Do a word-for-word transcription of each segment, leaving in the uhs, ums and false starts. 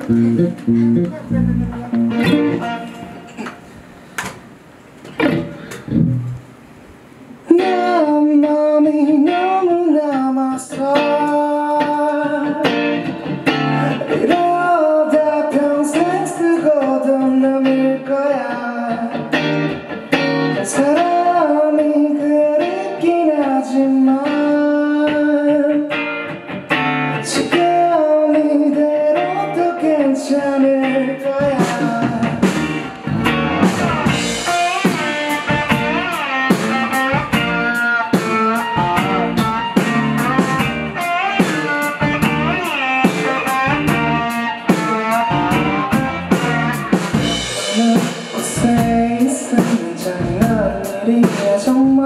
난 맘이 너무 남았어. 이러다 평생 쓰고도 남을 거야. 사람이 그립긴 하지만 지금 이대로도 괜찮을 거야. 곳에 있으면 장난 일이야 정말.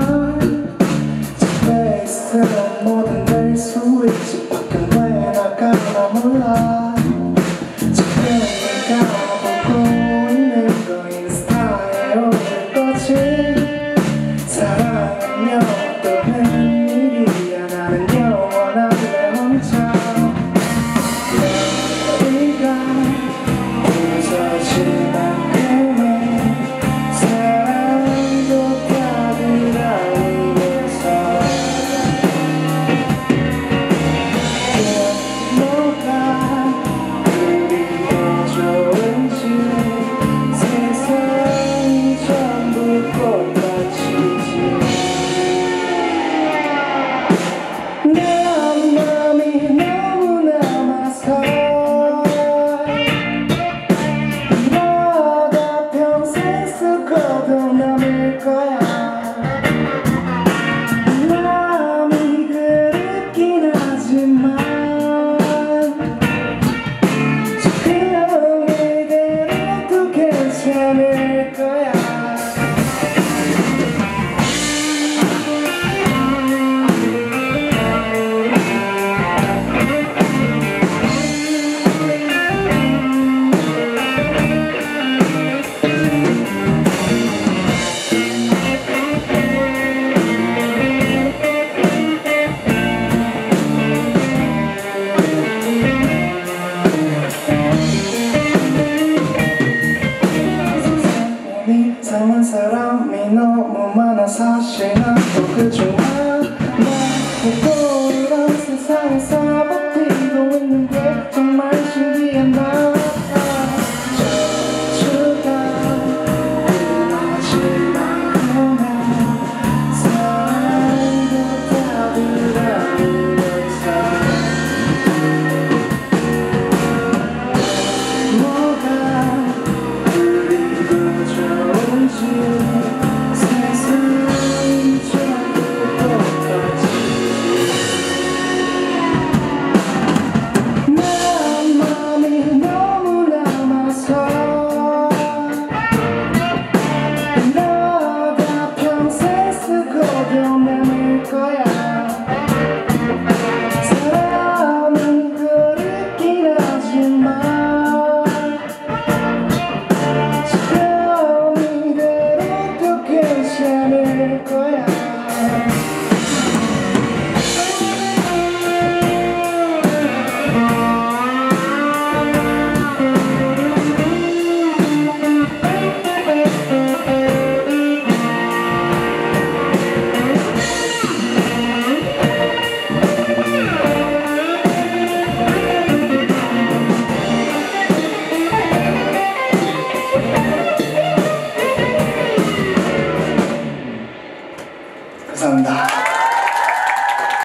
집에 있으면 뭐든 될 수 있지. 밖은 왜 나가나 몰라. 지금 내가 보고 있는 거 인스타에 올릴 거지. 사랑하면 어떤 일이야. 나는 영원하게 혼자. 우리가 부서지만 괜찮을 거야. 이상한 사람이 너무 많아. 사실 나도 그중 하나. 나도 이런 세상에서 버티고 있는 게 정말 신기한 나. 저주가 끝나지 않으면 사랑도 다 들어오면서 뭐가 그리고 좋은지 세상이 전부 똑같이. 난 맘이 너무 남아서 이러다 평생 쓰고도 남을 거야. 사람은 그립긴 하지만 괜찮을 거야. 감사합니다.